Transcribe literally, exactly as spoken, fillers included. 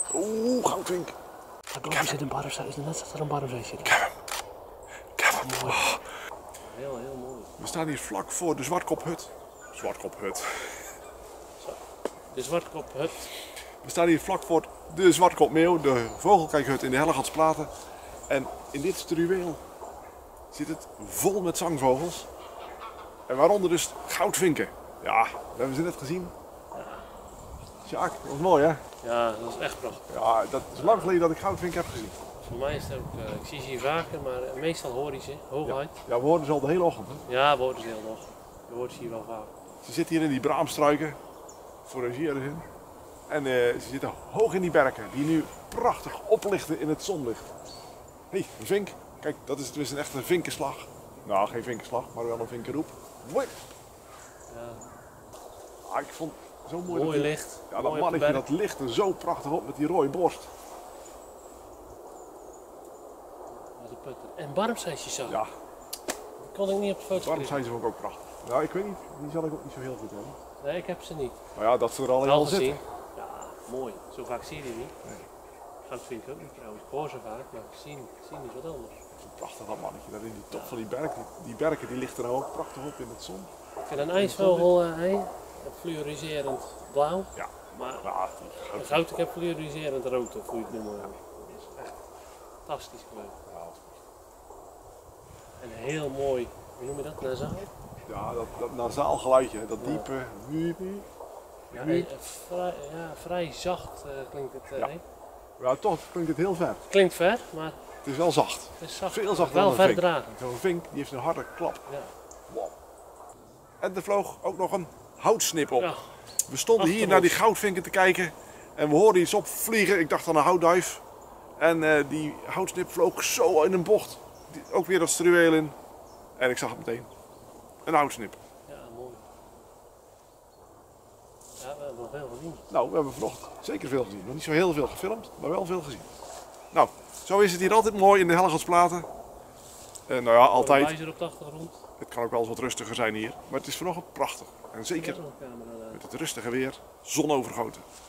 Oeh, goudvink. Daar zit een barrenzij. Is er net zat er een barrenzij zitten. Ik heb hem. Ik heb hem. Mooi. Oh. Heel, heel mooi. We staan hier vlak voor de Zwartkophut. Zwartkophut. De Zwartkophut. We staan hier vlak voor de Zwartkopmeeuw, de vogelkijkhut in de Hellegatsplaten. En in dit struweel zit het vol met zangvogels. En waaronder dus goudvinken. Ja, dat hebben ze net gezien. Sjaak, dat was mooi hè? Ja, dat is echt prachtig. Ja, dat is lang geleden dat ik goudvink heb gezien. Voor mij is het ook, uh, ik zie ze hier vaker, maar uh, meestal hoor je ze, hooguit. Ja, we hoorden ze al de hele ochtend. Hè? Ja, we horen ze heel nog. Je hoort ze hier wel vaak. Ze zitten hier in die braamstruiken, forageren in. En uh, ze zitten hoog in die berken, die nu prachtig oplichten in het zonlicht. Hé, hey, een vink. Kijk, dat is dus een echte vinkenslag. Nou, geen vinkenslag, maar wel een vinkenroep. Mooi. Ja. Ah, ik vond het zo mooi. Mooi dat die, licht. ja, dat mooi mannetje dat licht er zo prachtig op met die rode borst. Wat een putter. En barmzeisjes zo. Ja, Die kon ik niet op de foto waarom krijgen. zijn ze ook, ook prachtig? Nou, ik weet niet, die zal ik ook niet zo heel goed hebben. Nee, ik heb ze niet. Maar ja, dat ze er al in Wel al gezien. zitten. Ja, mooi. Zo vaak zie je die niet. Nee. Dat vind ik ook niet trouwens. Ik hoor ze vaak, maar zien, zien is wat anders. Prachtig dat mannetje, dat in die top van die berken. Die, die berken die ligt er nou ook prachtig op in het zon. Ik vind een ijsvogel uh, hey, fluoriserend blauw. Ja. Maar Ja, een goud ik heb fluoriserend rood, of hoe je het noemt. Dat is echt fantastisch kleur. En heel mooi, hoe noem je dat, nasaal? ja, dat, dat nasaal geluidje, dat diepe. Wiep. Ja, eh, vrij, ja, vrij zacht uh, klinkt het. Uh, Ja. nee? Ja, toch klinkt het heel ver. Klinkt ver, maar Het is wel zacht. het is zacht. Veel zachter wel dan een vink. verdragend. Zo'n vink die heeft een harde klap. Ja. Wow. En er vloog ook nog een houtsnip op. Ja. We stonden hier Achter naar die ons. goudvinken te kijken en we hoorden iets opvliegen. Ik dacht aan een houtduif. En uh, die houtsnip vloog zo in een bocht. Die, ook weer dat struweel in. En ik zag het meteen. Een houtsnip. Ja, mooi. Ja, we hebben nog veel gezien. Nou, we hebben vanochtend zeker veel gezien. Nog niet zo heel veel gefilmd, maar wel veel gezien. Nou, zo is het hier altijd mooi in de Hellegatsplaten. En nou ja, Een altijd. wijzer op de achtergrond. Het kan ook wel eens wat rustiger zijn hier. Maar het is vanochtend prachtig. En zeker Camera, met het rustige weer, zonovergoten.